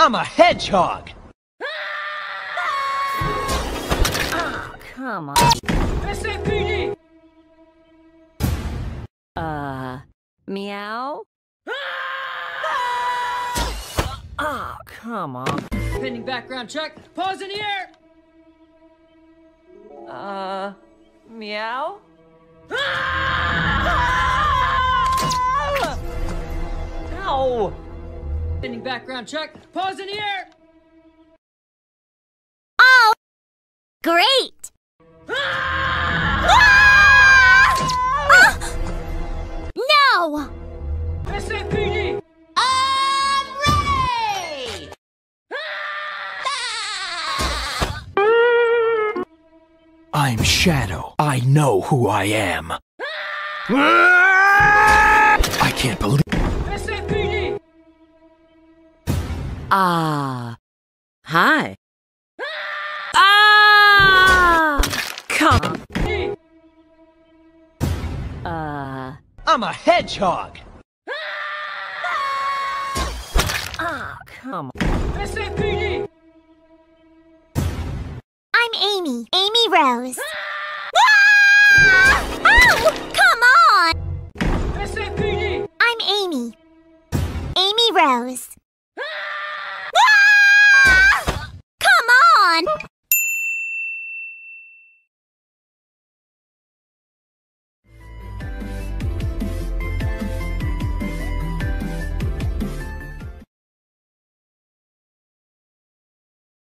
I'm a hedgehog! Oh, come on. SAPD! Meow? Oh, come on. Pending background check. Pause in the air! Meow? Ow! Pending background check. Pause in the air! Oh! Great! No! SAPD! I'm ready! I'm Shadow. I know who I am. I can't believe... SAPD! Hi. Ah! Come on. I'm a hedgehog! Oh, come on. SAPD! I'm Amy. Amy Rose.